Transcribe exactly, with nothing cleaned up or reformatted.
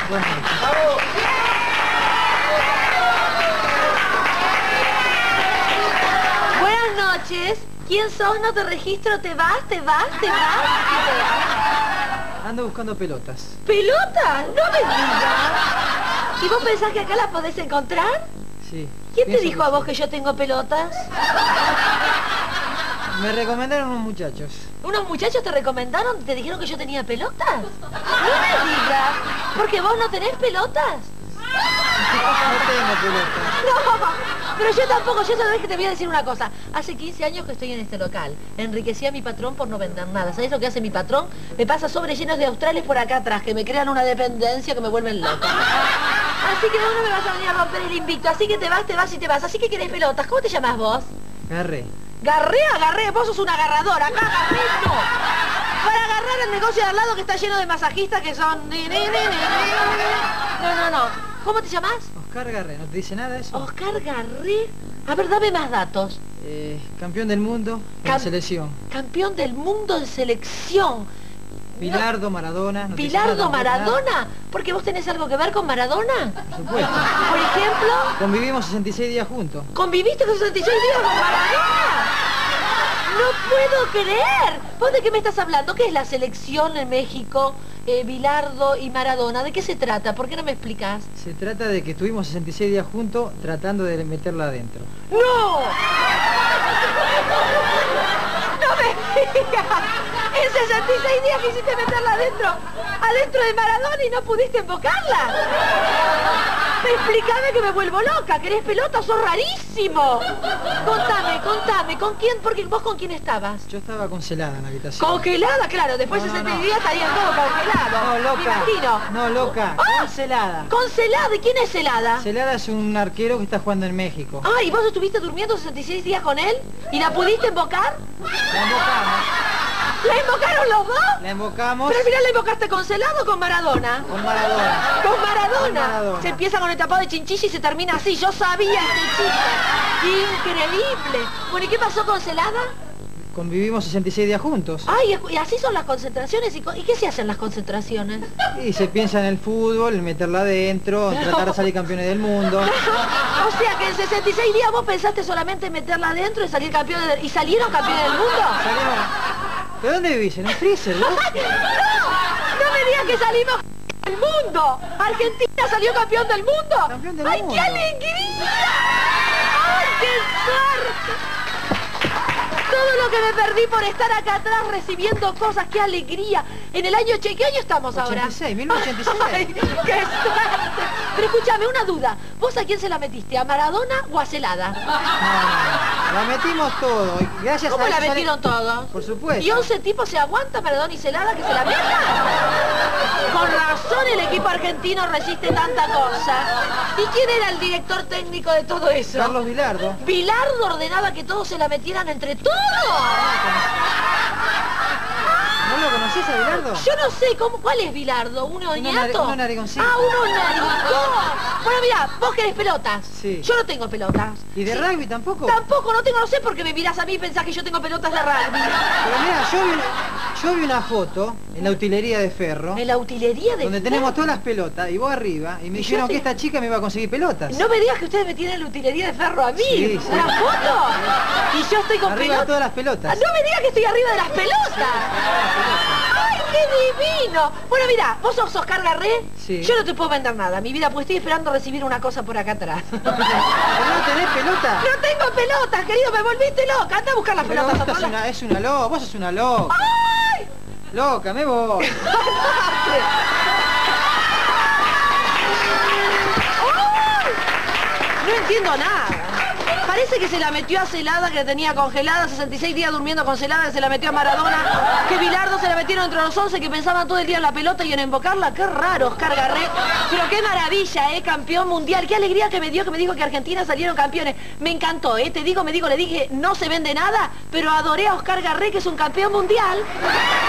Buenas noches. Buenas noches. ¿Quién sos? No te registro. ¿Te vas? ¿Te vas? ¿Te vas? Ando buscando pelotas. ¿Pelotas? No me digas. ¿Y vos pensás que acá las podés encontrar? Sí. ¿Quién te dijo a vos sí. que yo tengo pelotas? Me recomendaron unos muchachos. ¿Unos muchachos te recomendaron? ¿Te dijeron que yo tenía pelotas? No me digas. ¿Porque vos no tenés pelotas? No tengo pelotas. No, pero yo tampoco. Yo sabés que te voy a decir una cosa. Hace quince años que estoy en este local. Enriquecí a mi patrón por no vender nada. ¿Sabés lo que hace mi patrón? Me pasa sobre llenos de australes por acá atrás, que me crean una dependencia que me vuelven loca. Así que vos no me vas a venir a romper el invicto. Así que te vas, te vas y te vas. Así que querés pelotas. ¿Cómo te llamás vos? Garré. Garré, agarré. Vos sos una agarradora. Acá agarré no. Para agarrar el negocio de al lado que está lleno de masajistas que son... No, no, no. ¿Cómo te llamás? Oscar Garré. ¿No te dice nada eso? Oscar Garré. A ver, dame más datos. Eh, campeón del mundo en Cam- selección. Campeón del mundo en selección. Bilardo, Maradona. No te dice ¿Bilardo, nada, tampoco, Maradona? nada. ¿Porque vos tenés algo que ver con Maradona? Por supuesto. Por ejemplo, Convivimos sesenta y seis días juntos. ¿conviviste con sesenta y seis días con Maradona? ¡No puedo creer! ¿Vos de qué me estás hablando? ¿Qué es la selección en México, eh, Bilardo y Maradona? ¿De qué se trata? ¿Por qué no me explicás? Se trata de que estuvimos sesenta y seis días juntos tratando de meterla adentro. ¡No! ¡No me digas! En sesenta y seis días quisiste meterla adentro, adentro de Maradona y no pudiste invocarla. Explícame que me vuelvo loca. ¿Querés pelota? ¡Sos rarísimo! Contame, contame, ¿con quién? Porque vos con quién estabas. Yo estaba congelada en la habitación. Congelada, claro, después de No, no, sesenta no. días estarían todos congelados. No, Me loca. imagino. No, loca. ¡Ah! Congelada. Congelada, ¿y quién es Celada? Celada es un arquero que está jugando en México. Ah, ¿y vos estuviste durmiendo sesenta y seis días con él? ¿Y la pudiste invocar? La invocamos. ¿La invocaron los dos? La invocamos Pero al final la invocaste con Celado o con Maradona. con Maradona. Con Maradona. Con Maradona. Se empieza con el tapado de chinchilla y se termina así. Yo sabía este chico. Increíble. Bueno, ¿y qué pasó con Celada? Convivimos sesenta y seis días juntos. Ay, y así son las concentraciones. ¿Y, co- ¿y qué se hacen las concentraciones? Y se piensa en el fútbol, en meterla adentro, en tratar de salir campeones del mundo. O sea que en sesenta y seis días vos pensaste solamente en meterla adentro y salir campeón de- ¿Y salieron campeones del mundo? Salimos- ¿De dónde vivís? ¿En el freezer, vos? ¡No! ¡No me digas que salimos del mundo! ¡Argentina salió campeón del mundo! Campeón del ¡Ay, mundo. qué alegría! ¡Ay, qué suerte! Todo lo que me perdí por estar acá atrás recibiendo cosas, qué alegría. En el año... che- ¿Qué año estamos ahora? ochenta y seis, mil novecientos ochenta y seis. ¡Ay, qué suerte! Pero escúchame, una duda. ¿Vos a quién se la metiste? ¿A Maradona o a Celada? No, no, la metimos todo. y Gracias ¿Cómo a la eso sale- metieron todos? Por supuesto. ¿Y once tipos se aguanta Maradona y Celada que se la metan? Con razón el equipo argentino resiste tanta cosa. ¿Y quién era el director técnico de todo eso? Carlos Bilardo. Bilardo ordenaba que todos se la metieran entre todos. ¿No lo conocés a Bilardo? Yo no sé, ¿cómo, ¿cuál es Bilardo? ¿Uno Uno ñato? nare- uno naregoncito. Ah, uno narigón. Bueno, mira, vos querés pelotas. Sí. Yo no tengo pelotas. ¿Y de Sí. rugby tampoco? Tampoco, no tengo, no sé por qué me mirás a mí y pensás que yo tengo pelotas de rugby. Pero mira, yo vi, una, yo vi una foto en la utilería de Ferro, En la utilería de... donde tenemos todas las pelotas, y vos arriba, y me Y yo dijeron sí. que esta chica me iba a conseguir pelotas. No me digas que ustedes me tienen la utilería de Ferro a mí. Sí, sí. ¿Una foto? Y yo estoy con Arriba de pelotas. todas las pelotas. Ah, no me digas que estoy arriba de las pelotas. ¡Ay, qué divino! Bueno, mira, vos sos Oscar Garré. Sí. Yo no te puedo vender nada, mi vida, pues estoy esperando recibir una cosa por acá atrás. ¿Pero no tenés pelota? ¡No tengo pelotas, querido! ¡Me volviste loca! Anda a buscar las Pero pelotas a esto otro es lado. una, es una loca, vos sos una loca. ¡Ay! Loca, me voy. ¡Ay! No entiendo nada. Parece que se la metió a Celada, que la tenía congelada, sesenta y seis días durmiendo con Celada, que se la metió a Maradona, que Bilardo se la metieron entre los once, que pensaban todo el día en la pelota y en invocarla. Qué raro, Oscar Garré. Pero qué maravilla, ¿eh? Campeón mundial. Qué alegría que me dio, que me dijo que Argentina salieron campeones. Me encantó, ¿eh? Te digo, me digo, le dije, no se vende nada, pero adoré a Oscar Garré, que es un campeón mundial.